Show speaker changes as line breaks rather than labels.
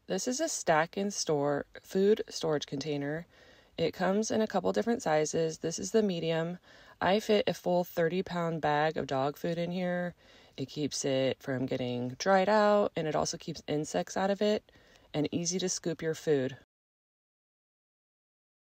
This is a stack and store food storage container. It comes in a couple different sizes. This is the medium. I fit a full 30-pound bag of dog food in here. It keeps it from getting dried out, and it also keeps insects out of it and easy to scoop your food.